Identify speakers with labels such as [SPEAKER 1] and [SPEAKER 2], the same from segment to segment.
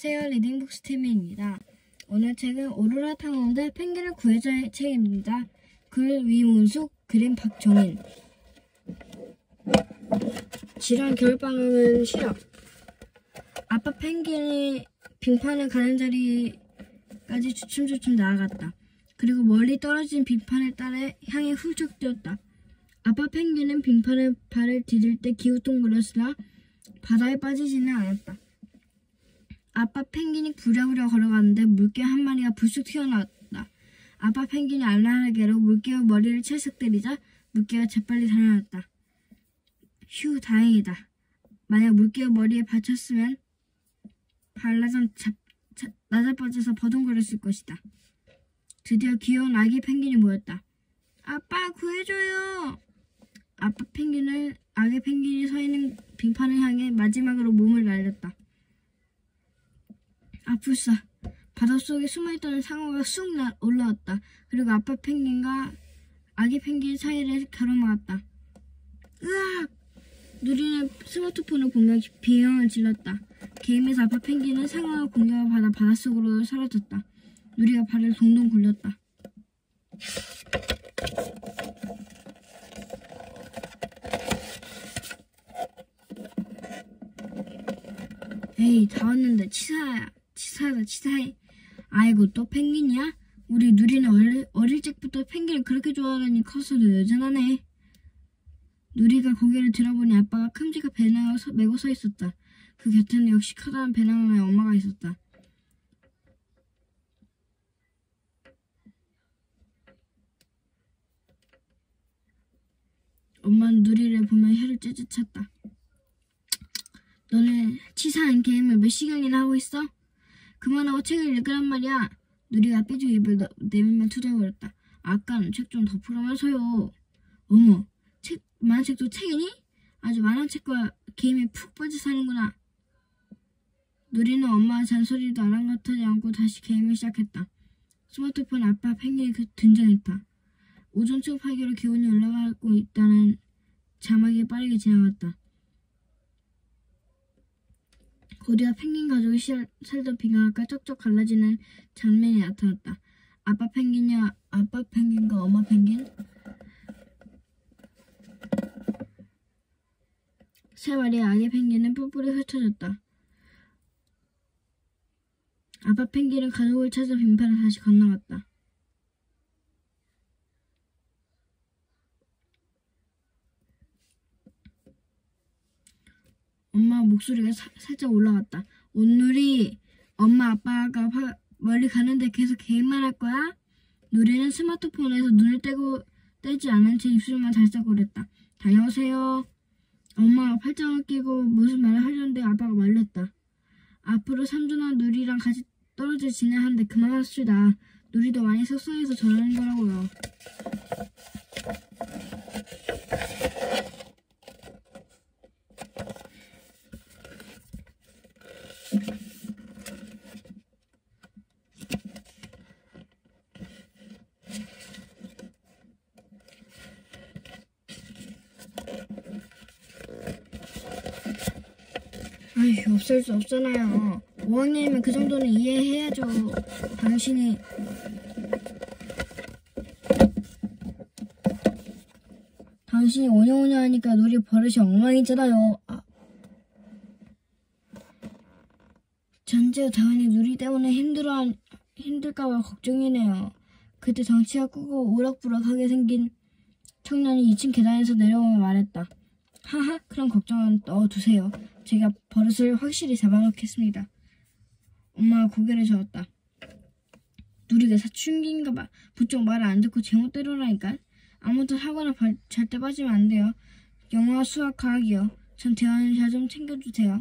[SPEAKER 1] 안녕하세요. 리딩북스 TV입니다. 오늘 책은 오로라 탐험대 펭귄을 구해줘의 책입니다. 글 위문숙, 그림 박종인. 지난 겨울방학은 쉬어. 아빠 펭귄이 빙판을 가는 자리까지 주춤주춤 나아갔다. 그리고 멀리 떨어진 빙판을 따라 향해 훌쩍 뛰었다. 아빠 펭귄은 빙판에 발을 디딜 때 기우뚱거렸으나 바다에 빠지지는 않았다. 아빠 펭귄이 부랴부랴 걸어가는데 물개 한 마리가 불쑥 튀어나왔다. 아빠 펭귄이 알랄하게로 물개와 머리를 찰싹 때리자 물개가 재빨리 달아났다. 휴, 다행이다. 만약 물개가 머리에 받쳤으면 발라장 낮아빠져서 버둥거렸을 것이다. 드디어 귀여운 아기 펭귄이 모였다. 아빠, 구해줘요! 아기 펭귄이 서 있는 빙판을 향해 마지막으로 몸을 날렸다. 아플싸. 바닷속에 숨어있던 상어가 쑥 올라왔다. 그리고 아빠 펭귄과 아기 펭귄 사이를 가로막았다. 으악! 누리는 스마트폰을 보며 비명을 질렀다. 게임에서 아빠 펭귄은 상어와 공격을 받아 바닷속으로 사라졌다. 누리가 발을 동동 굴렸다. 에이, 다 왔는데 치사하다. 아이고, 또 펭귄이야? 우리 누리는 어릴 적부터 펭귄을 그렇게 좋아하더니 커서도 여전하네. 누리가 고개를 들어보니 아빠가 큼직한 배낭을 메고 서 있었다. 그 곁에는 역시 커다란 배낭을 메 엄마가 있었다. 엄마는 누리를 보며 혀를 째째 찼다. 너네 치사한 게임을 몇 시간이나 하고 있어? 그만하고 책을 읽으란 말이야. 누리가 삐죽 입을 내밀며 투덜거렸다. 아까는 책 좀 덮으라면서요. 어머, 만화책도 책이니? 아주 만화책과 게임에 푹 빠져 사는구나. 누리는 엄마의 잔소리도 아랑곳하지 않고 다시 게임을 시작했다. 스마트폰 아빠 펭귄이 등장했다. 오존층 파괴로 기온이 올라가고 있다는 자막이 빠르게 지나갔다. 고대와 펭귄 가족이 살던 빙하가 쩍쩍 갈라지는 장면이 나타났다. 아빠 펭귄과 엄마 펭귄 세 마리의 아기 펭귄은 뿔뿔이 흩어졌다. 아빠 펭귄은 가족을 찾아 빙판을 다시 건너갔다. 엄마 목소리가 살짝 올라갔다. 온누리, 엄마 아빠가 멀리 가는데 계속 게임만 할 거야? 누리는 스마트폰에서 눈을 떼지 않은 채 입술만 달싹거렸다. 다녀오세요. 엄마가 팔짱을 끼고 무슨 말을 하려는데 아빠가 말렸다. 앞으로 삼촌아 누리랑 같이 떨어져 지내야 하는데 그만합시다. 누리도 많이 속상해서 저러는 거라고요. 아휴, 없을 수 없잖아요. 5학년이면 그 정도는 이해해야죠. 당신이 오냐오냐 하니까 누리 버릇이 엉망이잖아요. 전재우 당연히 누리 때문에 힘들까봐 걱정이네요. 그때 덩치가 크고 우락부락하게 생긴 청년이 2층 계단에서 내려오며 말했다. 하하, 그럼 걱정은 넣어두세요. 제가 버릇을 확실히 잡아놓겠습니다. 엄마가 고개를 저었다. 누리가 사춘기인가 봐. 부쩍 말을 안 듣고 제멋대로라니까. 아무튼 사고나 절대 빠지면 안 돼요. 영어와 수학, 과학이요. 전 대원을 잘 좀 챙겨주세요.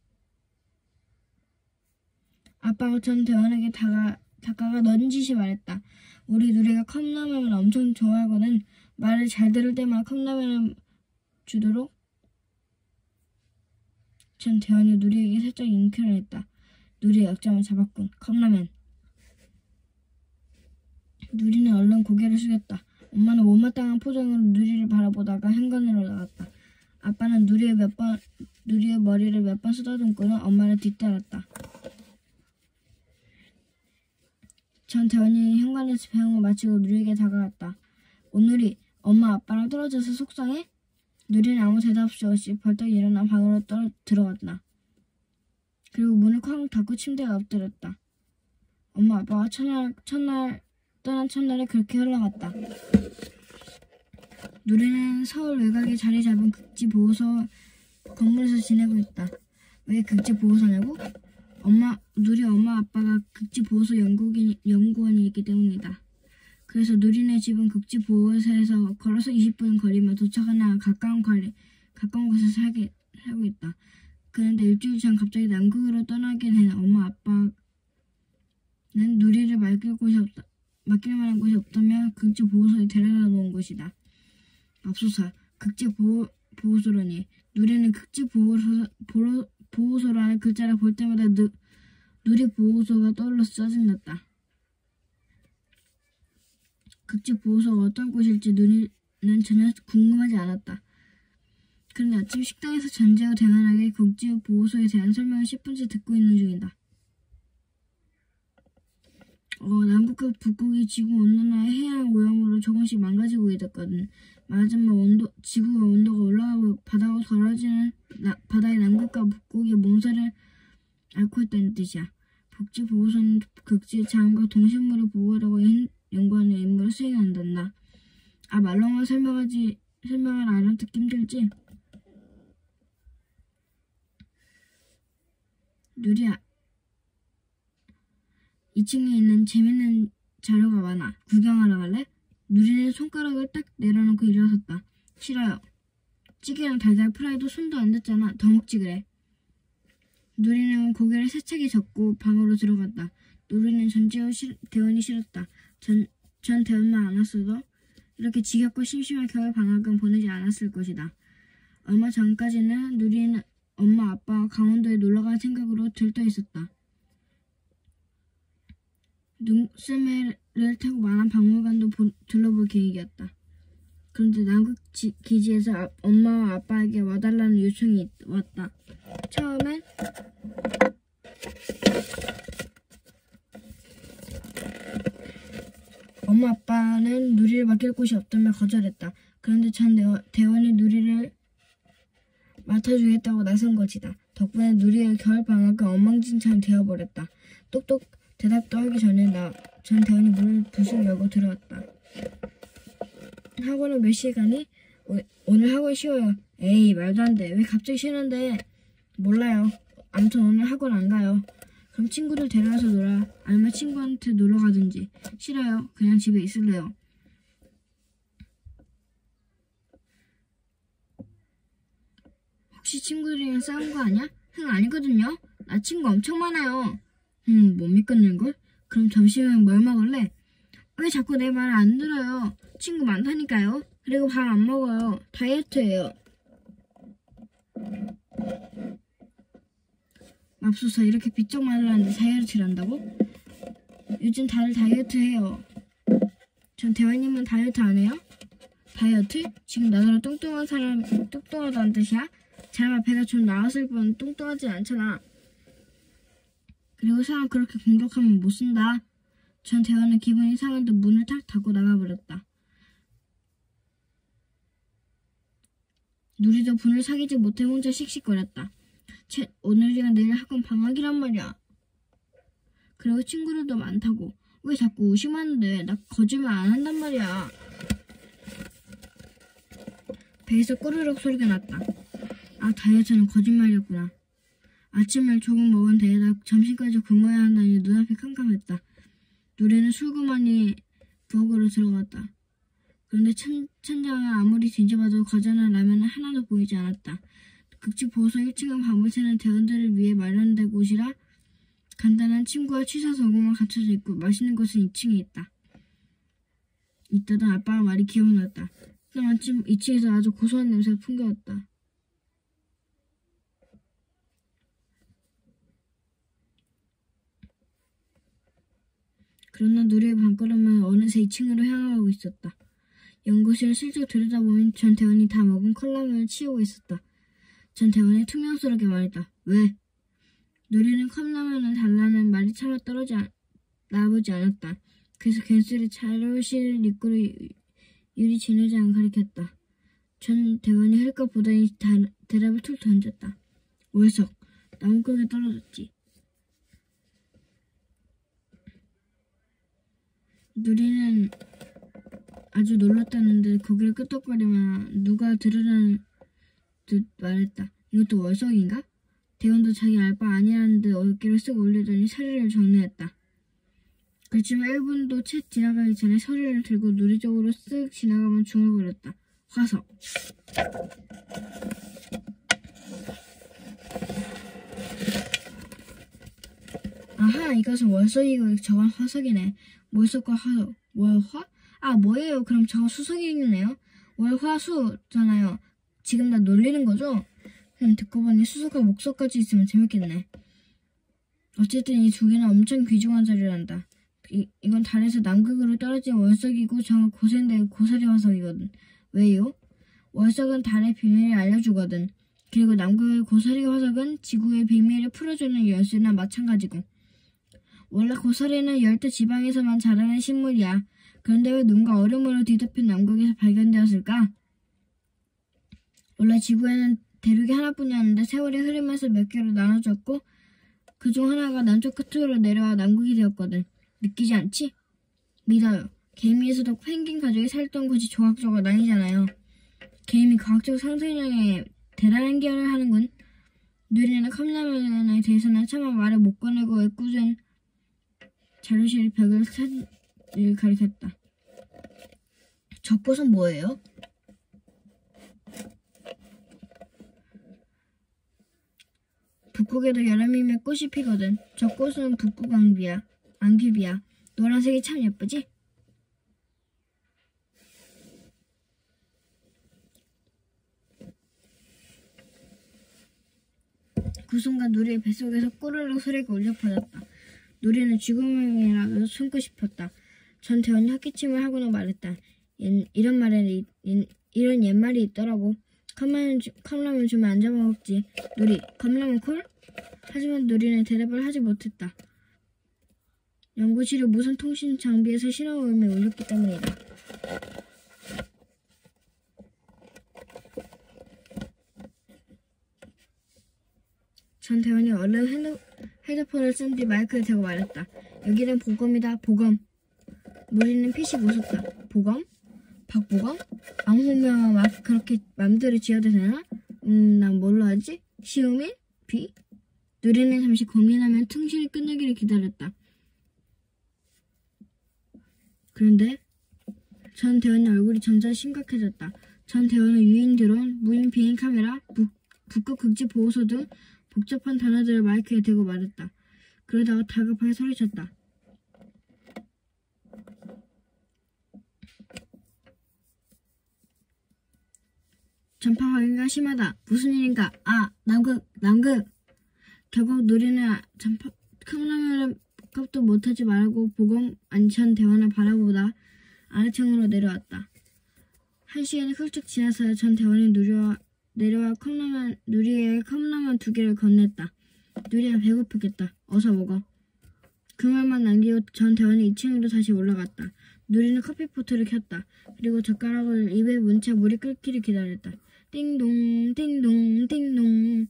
[SPEAKER 1] 아빠가 전 대원에게 다가가 넌지시 말했다. 우리 누리가 컵라면을 엄청 좋아하거든. 말을 잘 들을 때만 컵라면을 주도록. 전 대원이 누리에게 살짝 잉크를 했다. 누리의 약점을 잡았군. 컵라면. 누리는 얼른 고개를 숙였다. 엄마는 못마땅한 표정으로 누리를 바라보다가 현관으로 나갔다. 아빠는 누리의 머리를 몇 번 쓰다듬고는 엄마를 뒤따랐다. 전 대원이 현관에서 배운 걸 마치고 누리에게 다가갔다. 오누리, 엄마 아빠랑 떨어져서 속상해? 누리는 아무 대답 없이 벌떡 일어나 방으로 들어갔다. 그리고 문을 쾅 닫고 침대에 엎드렸다. 엄마 아빠가 떠난 첫날에 그렇게 흘러갔다. 누리는 서울 외곽에 자리 잡은 극지보호소 건물에서 지내고 있다. 왜 극지보호소냐고? 누리 엄마 아빠가 극지보호소 연구원이기 때문이다. 그래서 누리네 집은 극지보호소에서 걸어서 20분 거리면 도착하나 가까운 곳에 살고 있다. 그런데 일주일 전 갑자기 남극으로 떠나게 된 엄마 아빠는 누리를 맡길 만한 곳이 없다며 극지보호소에 데려다 놓은 곳이다. 맙소사, 극지보호소라니. 누리는 극지보호소라는 글자를 볼 때마다 누리보호소가 떠올라서 짜증났다. 극지보호소가 어떤 곳일지 누리는 전혀 궁금하지 않았다. 그런데 아침 식당에서 전재가 대단하게 극지보호소에 대한 설명을 10분째 듣고 있는 중이다. 남극과 북극이 지구온난화의 해양 오염으로 조금씩 망가지고 있었거든. 말하자면 지구가 온도가 올라가고 바다가 더러워지는 바다의 남극과 북극의 몸살을 앓고 있다는 뜻이야. 극지보호소는 극지의 자연과 동식물을 보호하려고 연구하는 임무를 수행한단다. 말로만 설명을 알아듣기 힘들지? 누리야, 2층에 있는 재밌는 자료가 많아. 구경하러 갈래? 누리는 손가락을 딱 내려놓고 일어섰다. 싫어요. 찌개랑 달걀 프라이도 손도 안 댔잖아. 더 먹지 그래. 누리는 고개를 세차게 젓고 방으로 들어갔다. 누리는 전재호 대원이 싫었다. 전 대원만 안 왔어도 이렇게 지겹고 심심한 겨울 방학은 보내지 않았을 것이다. 얼마 전까지는 누리는 엄마 아빠와 강원도에 놀러갈 생각으로 들떠 있었다. 눈썰매를 타고 만한 박물관도 둘러볼 계획이었다. 그런데 남극 기지에서 엄마와 아빠에게 와달라는 요청이 왔다. 처음엔 엄마 아빠는 누리를 맡길 곳이 없다며 거절했다. 그런데 전 대원이 누리를 맡아주겠다고 나선 것이다. 덕분에 누리의 겨울방학은 엉망진창이 되어버렸다. 똑똑 대답도 하기 전에 전 대원이 문을 부수고 열고 들어왔다. 학원은 몇 시에 가니? 오늘 학원 쉬어요. 에이, 말도 안 돼. 왜 갑자기 쉬는데? 몰라요. 아무튼 오늘 학원 안 가요. 그럼 친구들 데려와서 놀아. 아니면 친구한테 놀러 가든지. 싫어요. 그냥 집에 있을래요. 혹시 친구들이랑 싸운 거 아니야? 아니거든요. 나 친구 엄청 많아요. 못 믿겠는걸? 그럼 점심은 뭘 먹을래? 왜 자꾸 내 말을 안 들어요? 친구 많다니까요. 그리고 밥 안 먹어요. 다이어트예요. 맙소사, 이렇게 비쩍 말하는데 다이어트를 한다고? 요즘 다들 다이어트 해요. 전 대원님은 다이어트 안 해요? 다이어트? 지금 나더러 뚱뚱한 사람 뚱뚱하다는 뜻이야? 잘만 배가 좀 나왔을 뿐 뚱뚱하지 않잖아. 그리고 사람 그렇게 공격하면 못 쓴다. 전 대원은 기분이 상한 듯 문을 탁 닫고 나가버렸다. 누리도 분을 사귀지 못해 혼자 씩씩거렸다. 오늘이가 내일 학원 방학이란 말이야. 그리고 친구들도 많다고. 왜 자꾸 의심하는데? 나 거짓말 안 한단 말이야. 배에서 꼬르륵 소리가 났다. 다이어트는 거짓말이었구나. 아침을 조금 먹은 데에다 점심까지 굶어야 한다니 눈앞이 캄캄했다. 누리는 술구머니 부엌으로 들어갔다. 그런데 천장을 아무리 뒤져봐도 거저난 라면은 하나도 보이지 않았다. 극지보호소 1층은 방불채는 대원들을 위해 마련된 곳이라 간단한 침구와 취사서구만 갖춰져 있고 맛있는 것은 2층에 있다. 이따던 아빠가 말이 기억났다. 그날 아침 2층에서 아주 고소한 냄새가 풍겨왔다. 그러나 누리의 발걸음은 어느새 2층으로 향하고 있었다. 연구실을 슬쩍 들여다보면 전 대원이 다 먹은 컵라면을 치우고 있었다. 전 대원이 투명스럽게 말했다. 왜? 누리는 컵라면을 달라는 말이 차마 나아보지 않았다. 그래서 괜스레 자료실 입구를 유리 진회장을 가리켰다. 전 대원이 헐것 보더니 대답을 툭 던졌다. 월석, 나무꾼에 떨어졌지. 누리는 아주 놀랐다는데 고개를 끄덕거리며 누가 들으라는 듯 말했다. 이것도 월석인가? 대원도 자기 알 바 아니라는 듯 어깨를 쓱 올리더니 서류를 정리했다. 그렇지만 1분도 채 지나가기 전에 서류를 들고 누리 쪽으로 쓱 지나가면 중얼거렸다. 화석. 아하, 이것은 월석이고 저건 화석이네. 월석과 화석. 월화? 아, 뭐예요? 그럼 저건 수석이겠네요. 월화수잖아요. 지금 나 놀리는 거죠? 듣고 보니 수석과 목석까지 있으면 재밌겠네. 어쨌든 이 두 개는 엄청 귀중한 자료란다. 이건 달에서 남극으로 떨어진 월석이고 저건 고생된 고사리 화석이거든. 왜요? 월석은 달의 비밀을 알려주거든. 그리고 남극의 고사리 화석은 지구의 비밀을 풀어주는 열쇠나 마찬가지고. 원래 고사리는 열대 지방에서만 자라는 식물이야. 그런데 왜 눈과 얼음으로 뒤덮인 남극에서 발견되었을까? 원래 지구에는 대륙이 하나뿐이었는데 세월이 흐르면서 몇 개로 나눠졌고 그중 하나가 남쪽 끝으로 내려와 남극이 되었거든. 믿기지 않지? 믿어요. 개미에서도 펭귄 가족이 살던 곳이 조각조각 나뉘잖아요. 개미 과학적 상상력에 대단한 기여를 하는군. 누리는 컵라면에 대해서는 차마 말을 못 꺼내고 애꿎은 자료실 벽을 사진을 가리켰다. 저꽃은 뭐예요? 북극에도 여름이면 꽃이 피거든. 저 꽃은 북극 앙귀비야. 노란색이 참 예쁘지? 그 순간 누리의 뱃속에서 꼬르륵 소리가 울려 퍼졌다. 누리는 죽음이라도 숨고 싶었다. 전 대원이 헛기침을 하고는 말했다. 이런 옛말이 있더라고. 컵라면 주면 안 잡아먹지. 누리, 컵라면 콜? 하지만 누리는 대답을 하지 못했다. 연구실의 무선 통신 장비에서 신호음이 울렸기 때문이다. 전 대원이 얼른 헤드폰을 쓴 뒤 마이크를 대고 말했다. 여기는 보검이다. 보검. 누리는 피식 웃었다. 보검? 박보검? 아무 분명한 막 그렇게 맘대로 지어도 되나? 난 뭘로 하지? 시우민? 비? 누리는 잠시 고민하며 통신이 끝나기를 기다렸다. 그런데 전 대원의 얼굴이 점점 심각해졌다. 전 대원은 유인 드론, 무인 비행 카메라, 북극 극지 보호소 등 복잡한 단어들을 마이크에 대고 말했다. 그러다가 다급하게 소리쳤다. 전파 확인가 심하다. 무슨 일인가? 아, 남극. 결국 누리는 컵라면을 컵도 못하지 말고 보검 안전 대원을 바라보다 아래층으로 내려왔다. 1시간이 훌쩍 지나서 전 대원이 내려와 누리의 컵라면 2개를 건넸다. 누리가 배고프겠다. 어서 먹어. 그 말만 남기고 전 대원이 2층으로 다시 올라갔다. 누리는 커피포트를 켰다. 그리고 젓가락을 입에 문 채 물이 끓기를 기다렸다. 띵동 띵동 띵동.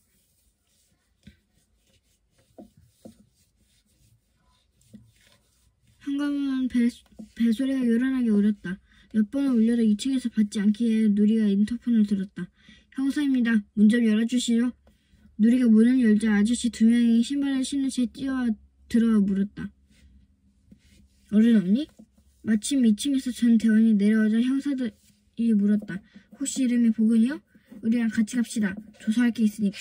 [SPEAKER 1] 현관문 벨소리가 요란하게 울렸다. 몇 번을 울려도 2층에서 받지 않기에 누리가 인터폰을 들었다. 형사입니다. 문 좀 열어주시오. 누리가 문을 열자 아저씨 2명이 신발을 신은 채 뛰어들어 물었다. 어른 없니? 마침 2층에서 전 대원이 내려오자 형사들이 물었다. 혹시 이름이 보근이요? 우리랑 같이 갑시다. 조사할 게 있으니까.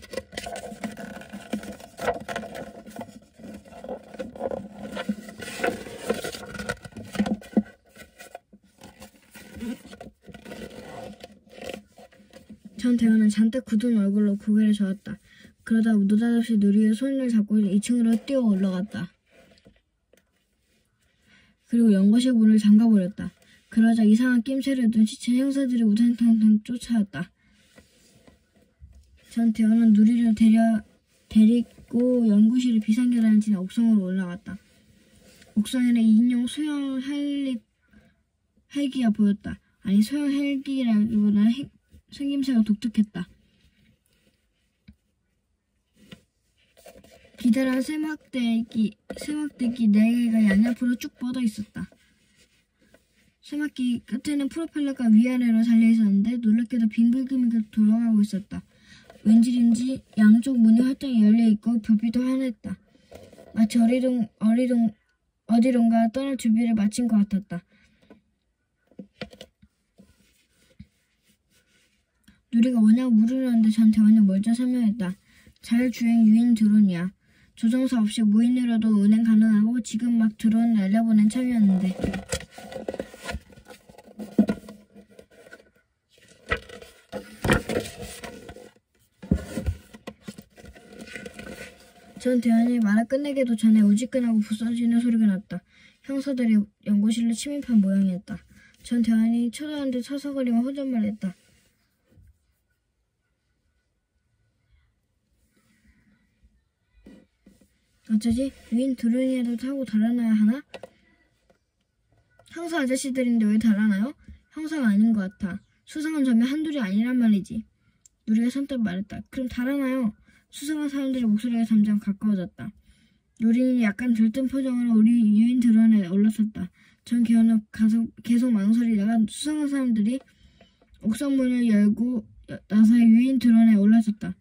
[SPEAKER 1] 전 대원은 잔뜩 굳은 얼굴로 고개를 저었다. 그러다 느닷없이 누리의 손을 잡고 2층으로 뛰어 올라갔다. 그리고 연구실 문을 잠가버렸다. 그러자 이상한 낌새를 눈치챈 형사들이 우당탕탕 쫓아왔다. 전 대원은 누리를 데리고 연구실의 비상계단을 지나 옥상으로 올라갔다. 목성에는 2인용 소형 헬기가 보였다. 아니, 소형 헬기라기보다 생김새가 독특했다. 기다란 세막대기 4개가 양옆으로 쭉 뻗어 있었다. 세막기 끝에는 프로펠러가 위아래로 달려있었는데 놀랍게도 빙글빙글 돌아가고 있었다. 왠지인지 양쪽 문이 활짝 열려있고 불빛도 환했다. 마치 어디론가 떠날 준비를 마친 것 같았다. 누리가 워낙 물으려는데 전 대원이 먼저 설명했다. 자율주행 유인 드론이야. 조종사 없이 무인으로도 운행 가능하고 지금 막 드론 날려보낸 참이었는데. 전 대원이 말을 끝내기도 전에 우지끈하고 부서지는 소리가 났다. 형사들이 연구실로 침입한 모양이었다. 전 대원이 쳐다보는데 서서거리며 혼잣말했다. 어쩌지? 유인 드론이라도 타고 달아나야 하나? 형사 아저씨들인데 왜 달아나요? 형사가 아닌 것 같아. 수상한 점이 한둘이 아니란 말이지. 누리가 선뜻 말했다. 그럼 달아나요. 수상한 사람들의 목소리가 점점 가까워졌다. 누리는 약간 들뜬 표정으로 우리 유인 드론에 올라섰다. 전 기어는 계속 망설이다가 수상한 사람들이 옥상문을 열고 나서 유인 드론에 올라섰다.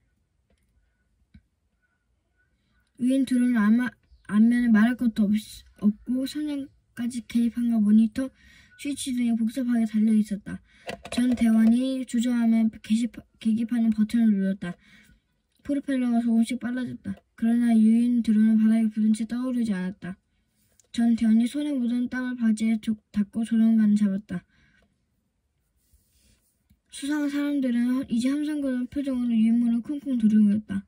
[SPEAKER 1] 유인 드론은 앞면에 말할 것도 없고 성냥까지 개입한가 모니터, 스위치 등이 복잡하게 달려있었다. 전 대원이 주저하며 계기판의 버튼을 눌렀다. 프로펠러가 조금씩 빨라졌다. 그러나 유인 드론은 바닥에 부딪힌 채 떠오르지 않았다. 전 대원이 손에 묻은 땀을 바지에 닦고 조종관을 잡았다. 수상한 사람들은 이제 함성거리는 표정으로 유인문을 쿵쿵 두드렸다.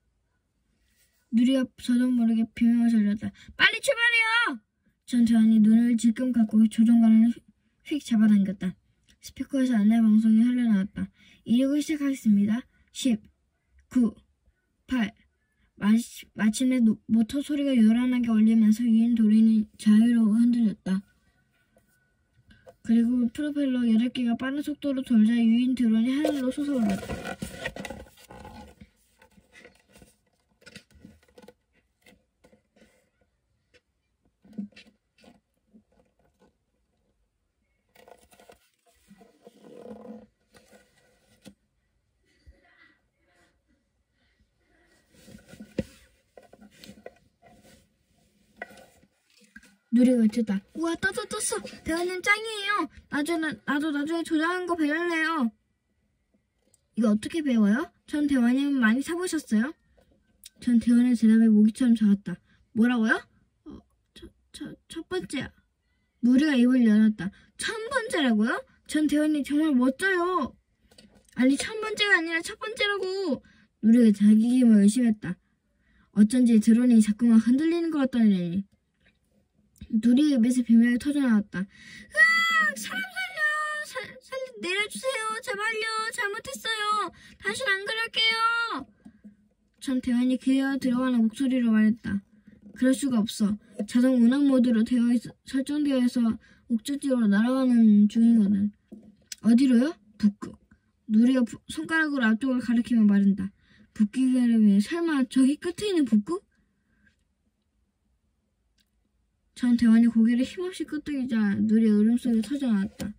[SPEAKER 1] 누리가 저도 모르게 비명을 질렀다. 빨리 출발해요! 전 대원이 눈을 질끔 감고 조종관을 휙 잡아당겼다. 스피커에서 안내 방송이 흘러나왔다. 이륙을 시작하겠습니다. 10, 9, 8. 마침내 모터 소리가 요란하게 울리면서 유인 드론이 자유로 흔들렸다. 그리고 프로펠러 8개가 빠른 속도로 돌자 유인 드론이 하늘로 솟아올랐다. 누리가 외쳤다. 우와, 떴어. 대원님 짱이에요. 나도 나중에 조작한 거 배울래요. 이거 어떻게 배워요? 전 대원님 많이 사보셨어요? 전 대원의 대답에 모기처럼 작았다. 뭐라고요? 첫 번째야. 누리가 입을 열었다. 첫 번째라고요? 전 대원님 정말 멋져요. 아니, 첫 번째가 아니라 첫 번째라고. 누리가 자기 힘을 의심했다. 어쩐지 드론이 자꾸만 흔들리는 것 같다니. 누리의 입에서 비명이 터져나왔다. 으악! 사람 살려! 내려주세요. 제발요. 잘못했어요. 다시는 안 그럴게요. 전 대원이 기어 들어가는 목소리로 말했다. 그럴 수가 없어. 자동 운항 모드로 설정되어 있어 목적지로 날아가는 중이거든. 어디로요? 북극. 누리가 손가락으로 앞쪽을 가리키며 말한다. 북극이라면 설마 저기 끝에 있는 북극? 전 대원이 고개를 힘없이 끄덕이자 누리의 울음소리 터져나왔다.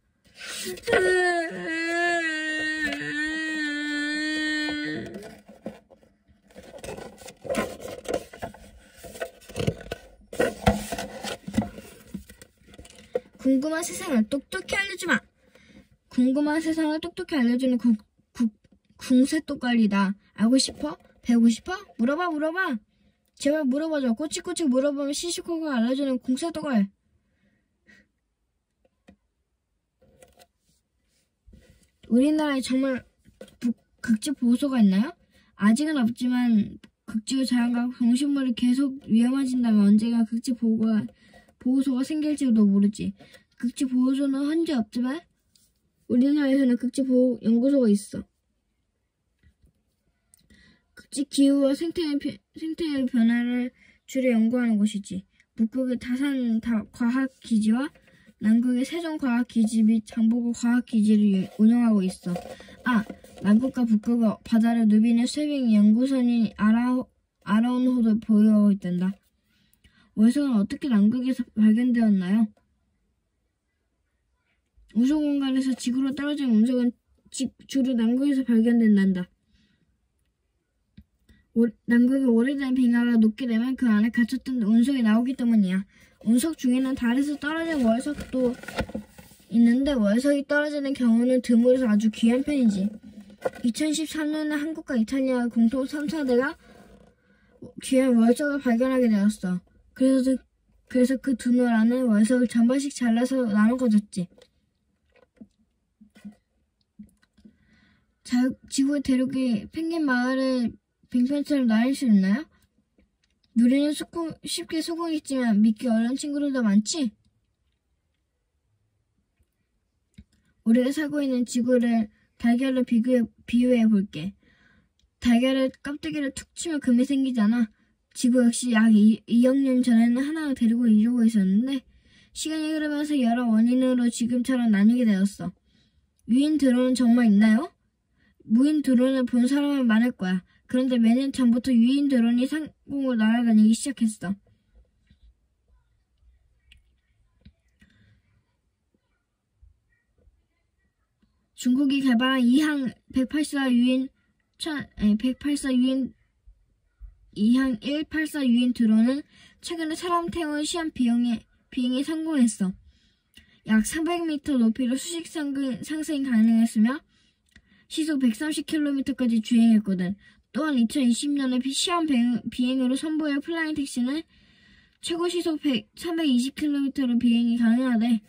[SPEAKER 1] 궁금한 세상을 똑똑히 알려주마. 궁금한 세상을 똑똑히 알려주는 궁세똑갈이다. 알고 싶어? 배우고 싶어? 물어봐. 제발 물어봐줘. 꼬치꼬치 물어보면 시시콜콜 알려주는 궁세똑갈. 우리나라에 정말 극지 보호소가 있나요? 아직은 없지만 극지의 자연과 동식물이 계속 위험해진다면 언젠가 극지 보호소가 생길지도 모르지. 극지 보호소는 현재 없지만 우리나라에서는 극지 보호 연구소가 있어. 극지 기후와 생태의 변화를 주로 연구하는 곳이지. 북극의 과학기지와 남극의 세종과학기지 및 장보고 과학기지를 운영하고 있어. 남극과 북극의 바다를 누비는 스웨빙 연구선인 아라운호도 보유하고 있단다. 월성은 어떻게 남극에서 발견되었나요? 우주 공간에서 지구로 떨어진 운석은 주로 남극에서 발견된단다. 남극의 오래된 빙하가 녹게 되면 그 안에 갇혔던 운석이 나오기 때문이야. 운석 중에는 달에서 떨어진 월석도 있는데 월석이 떨어지는 경우는 드물어서 아주 귀한 편이지. 2013년에 한국과 이탈리아 공통 3차대가 귀한 월석을 발견하게 되었어. 그래서 그 두 나라는 월석을 절반씩 잘라서 나눠가졌지. 지구의 대륙이 펭귄 마을의 빙판처럼 나뉠 수 있나요? 누리는 쉽게 속았지만 믿기 어려운 친구들도 많지? 우리가 살고 있는 지구를 달걀로 비유해 볼게. 달걀을 껍데기를 툭 치면 금이 생기잖아. 지구 역시 약 2억 년 전에는 하나의 대륙을 이루고 있었는데 시간이 흐르면서 여러 원인으로 지금처럼 나뉘게 되었어. 유인 드론은 정말 있나요? 무인 드론을 본 사람은 많을 거야. 그런데 몇 년 전부터 유인 드론이 상공을 날아다니기 시작했어. 중국이 개발한 이항 184 유인 드론은 최근에 사람 태운 시험 비행에 성공했어. 약 300m 높이로 수직 상승이 가능했으며 시속 130km까지 주행했거든. 또한 2020년에 시험 비행으로 선보일 플라잉 택시는 최고 시속 320km로 비행이 가능하대.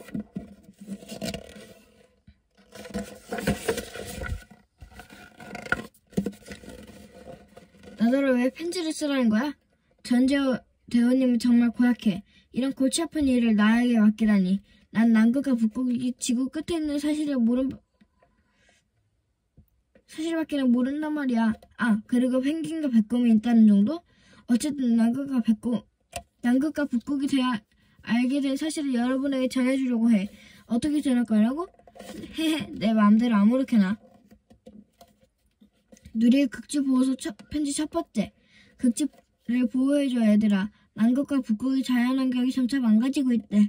[SPEAKER 1] 나더러 왜 편지를 쓰라는 거야? 전재호 대원님은 정말 고약해. 이런 골치 아픈 일을 나에게 맡기다니. 난 남극과 북극이 지구 끝에 있는 사실밖에는 모른단 말이야. 그리고 펭귄과 백곰이 있다는 정도? 어쨌든 남극과 북극이 알게 된 사실을 여러분에게 전해주려고 해. 어떻게 전할 거라고? 내 마음대로 아무렇게나. 누리의 극지 보호소 편지 첫 번째. 극지를 보호해줘 얘들아. 남극과 북극의 자연환경이 점차 망가지고 있대.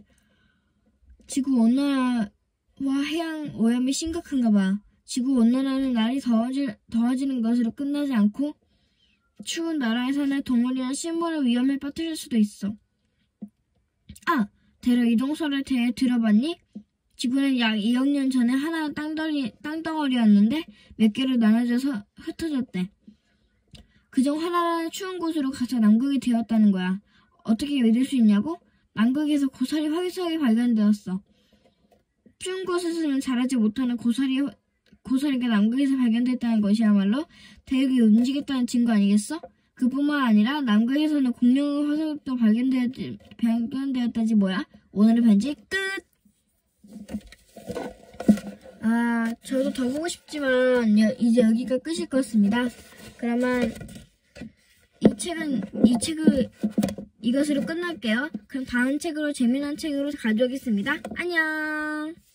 [SPEAKER 1] 지구온난화와 해양 오염이 심각한가 봐. 지구온난화는 날이 더워지는 것으로 끝나지 않고 추운 나라에 사는 동물이나 식물의 위험에 빠뜨릴 수도 있어. 대륙 이동설에 대해 들어봤니? 지구는 약 2억 년 전에 하나의 땅덩어리였는데 몇 개로 나눠져서 흩어졌대. 그중 하나는 추운 곳으로 가서 남극이 되었다는 거야. 어떻게 믿을 수 있냐고? 남극에서 고사리 화기석이 발견되었어. 추운 곳에서는 자라지 못하는 고사리가 남극에서 발견됐다는 것이야말로 대륙이 움직였다는 증거 아니겠어? 그뿐만 아니라 남극에서는 공룡 화석도 발견되었다지 뭐야? 오늘의 편지 끝! 저도 더 보고 싶지만 이제 여기가 끝일 것 같습니다. 그러면 이것으로 끝날게요. 그럼 다음 책으로 재미난 책으로 가져오겠습니다. 안녕!